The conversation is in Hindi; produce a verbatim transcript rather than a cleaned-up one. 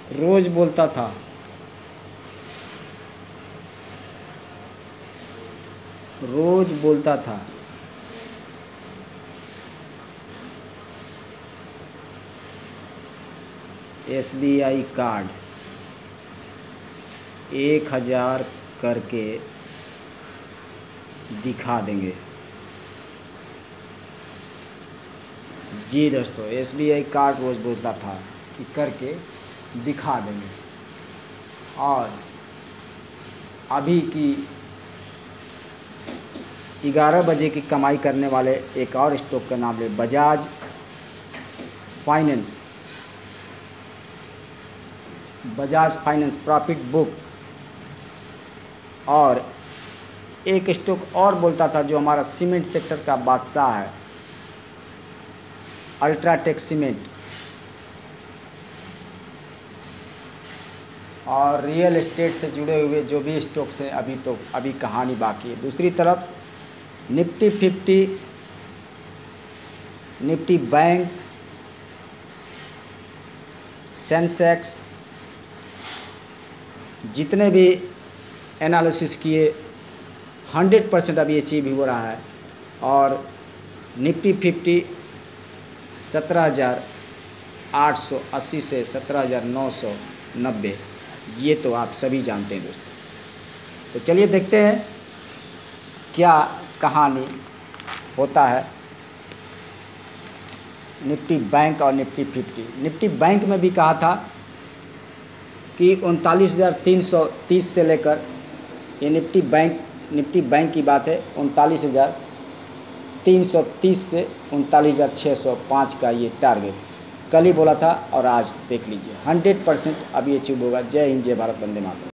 रोज बोलता था, रोज बोलता था। एस बी आई कार्ड एक हज़ार करके दिखा देंगे। जी दोस्तों, एस बी आई कार्ड रोज़ बोलता था कि करके दिखा देंगे। और अभी की ग्यारह बजे की कमाई करने वाले एक और स्टॉक का नाम ले, Bajaj Finance. Bajaj Finance profit book. और एक स्टॉक और बोलता था जो हमारा सीमेंट सेक्टर का बादशाह है, अल्ट्राटेक सीमेंट। और रियल एस्टेट से जुड़े हुए जो भी स्टॉक्स हैं, अभी तो अभी कहानी बाकी है। दूसरी तरफ Nifty fifty, Nifty bank, Sensex, जितने भी एनालिसिस किए हंड्रेड परसेंट अभी अचीव हो रहा है। और निफ्टी फिफ्टी सत्रह हज़ार आठ सौ अस्सी से सत्रह हज़ार नौ सौ नब्बे, ये तो आप सभी जानते हैं दोस्तों। तो चलिए देखते हैं क्या कहानी होता है निफ्टी बैंक और निफ्टी फिफ्टी। निफ्टी बैंक में भी कहा था कि उनतालीस हज़ार तीन सौ तीस से लेकर, ये निफ्टी बैंक निफ्टी बैंक की बात है, उनतालीस हज़ार तीन सौ तीस से उनतालीस हज़ार छः सौ पाँच का ये टारगेट कल ही बोला था। और आज देख लीजिए हंड्रेड परसेंट अभी अचीव होगा। जय हिंद, जय भारत, वंदे मातरम।